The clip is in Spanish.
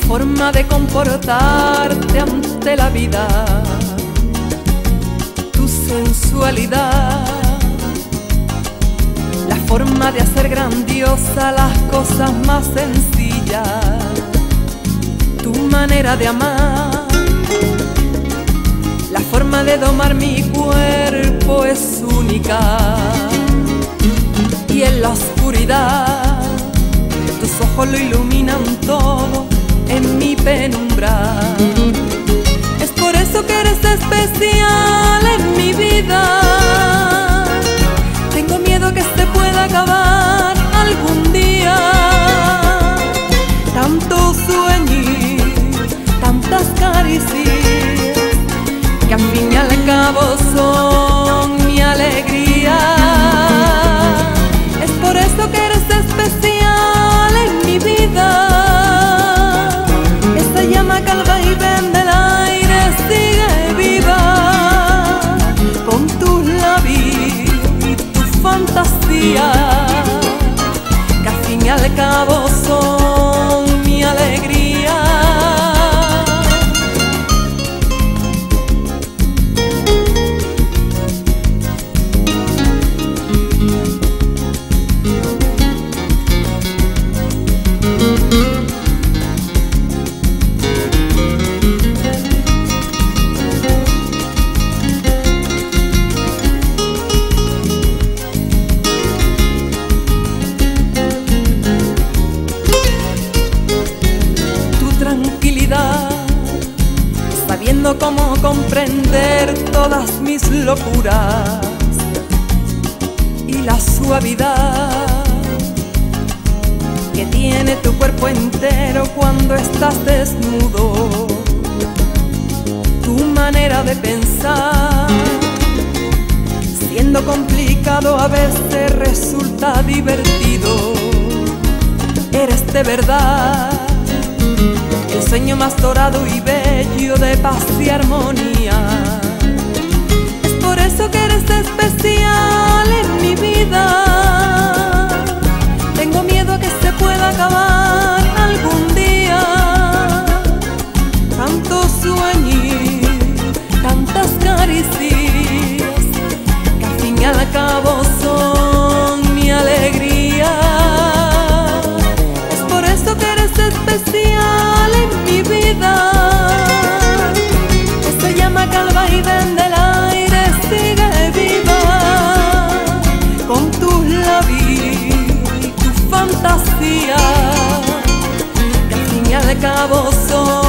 forma de comportarte ante la vida, tu sensualidad, la forma de hacer grandiosa las cosas más sencillas, tu manera de amar, la forma de domar mi cuerpo es única. Y en la oscuridad tus ojos lo iluminan todo en mi penumbra. Es por eso que eres especial en mi vida. Tengo miedo que se pueda acabar algún día. Tanto sueño, tantas caricias, que al fin y al cabo son mi alegría. Es por eso que eres especial en mi vida. Esa llama calva y ven del aire sigue viva, con tus labios y tu fantasía, que al fin y al cabo son mi alegría. Sabiendo cómo comprender todas mis locuras y la suavidad que tiene tu cuerpo entero cuando estás desnudo, tu manera de pensar, siendo complicado a veces resulta divertido. Eres de verdad el sueño más dorado y bello de paz y armonía. Es por eso que eres especial en mi vida. Tengo miedo a que se pueda acabar algún día. Tanto sueño, tantas caricias, que al fin y al cabo son mi alegría. Es por eso que eres especial en mi vida. Esa llama calva y ven del aire sigue viva, con tus labios y tu fantasía, que al fin y al cabo son